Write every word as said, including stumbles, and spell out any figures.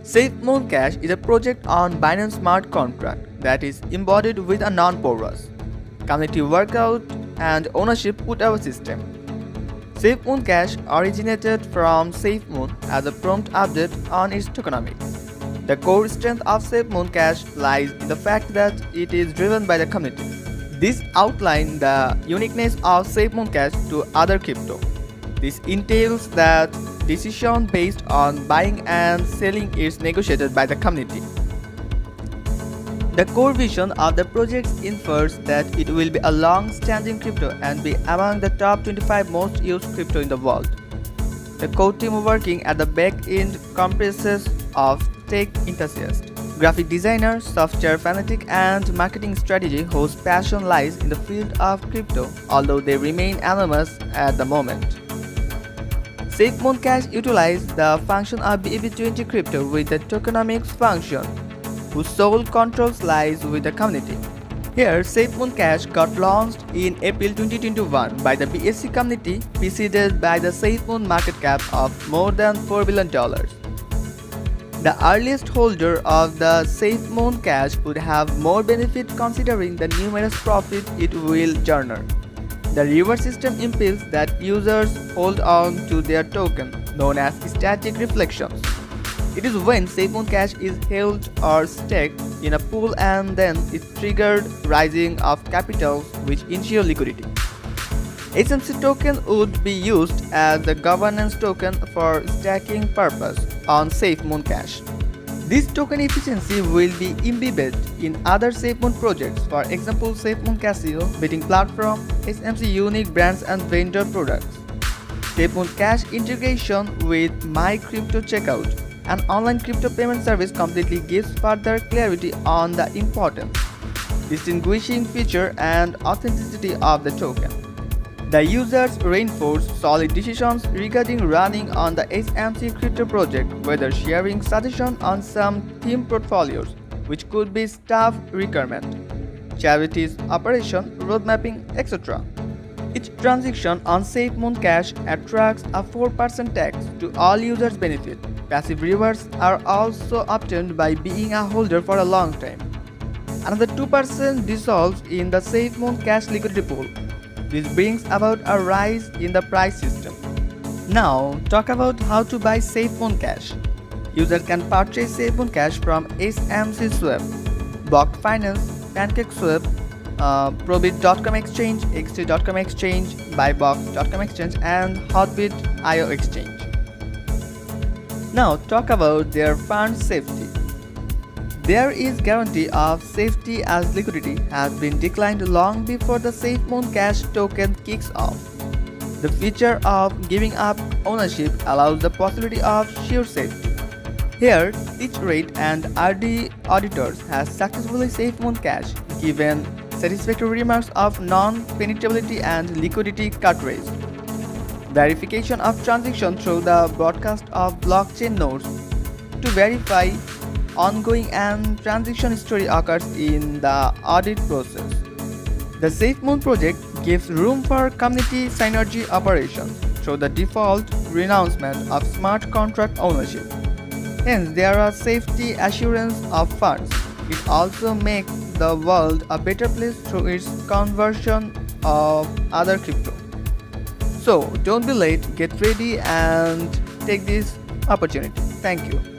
SafeMoon Cash is a project on Binance Smart Contract that is embodied with a non-porous community workout and ownership put-out system. SafeMoon Cash originated from SafeMoon as a prompt update on its tokenomics. The core strength of SafeMoon Cash lies in the fact that it is driven by the community. This outlines the uniqueness of SafeMoon Cash to other crypto. This entails that decision based on buying and selling is negotiated by the community. The core vision of the project infers that it will be a long-standing crypto and be among the top twenty-five most used crypto in the world. The core team working at the back end comprises of tech enthusiasts, graphic designers, software fanatic, and marketing strategy whose passion lies in the field of crypto, although they remain anonymous at the moment. SafeMoon Cash utilizes the function of B E P twenty crypto with the tokenomics function, whose sole control lies with the community. Here, SafeMoon Cash got launched in April twenty twenty-one by the B S C community, preceded by the SafeMoon market cap of more than four billion dollars. The earliest holder of the SafeMoon Cash would have more benefit considering the numerous profit it will garner. The reward system impels that users hold on to their token, known as static reflections. It is when SafeMoon Cash is held or staked in a pool and then is triggered rising of capital which ensure liquidity. H M C token would be used as the governance token for stacking purpose on SafeMoon Cash. This token efficiency will be embedded in other SafeMoon projects, for example SafeMoon Casio, betting platform, H M C unique brands and vendor products. SafeMoon Cash integration with MyCrypto Checkout, an online crypto payment service, completely gives further clarity on the importance, distinguishing feature and authenticity of the token. The users reinforce solid decisions regarding running on the H M C crypto project, whether sharing suggestions on some theme portfolios, which could be staff requirement, charities operation, road mapping, et cetera. Each transaction on SafeMoon Cash attracts a four percent tax to all users' benefit. Passive rewards are also obtained by being a holder for a long time. Another two percent dissolves in the SafeMoon Cash liquidity pool. This brings about a rise in the price system. Now, talk about how to buy SafeMoon Cash. Users can purchase SafeMoon Cash from H M C Swap, Block Finance, PancakeSwap, uh, Probit dot com Exchange, X T dot com Exchange, Buybox dot com Exchange, and Hotbit dot i o Exchange. Now, talk about their fund safety. There is guarantee of safety as liquidity has been declined long before the SafeMoon Cash token kicks off. The feature of giving up ownership allows the possibility of sure safety. Here, Teach-Rate and R D auditors has successfully SafeMoon Cash given satisfactory remarks of non-penetrability and liquidity coverage. Verification of transaction through the broadcast of blockchain nodes to verify ongoing and transaction history occurs in the audit process. The SafeMoon project gives room for community synergy operations through the default renouncement of smart contract ownership. Hence, there are safety assurance of funds. It also makes the world a better place through its conversion of other crypto. So, don't be late, get ready and take this opportunity. Thank you.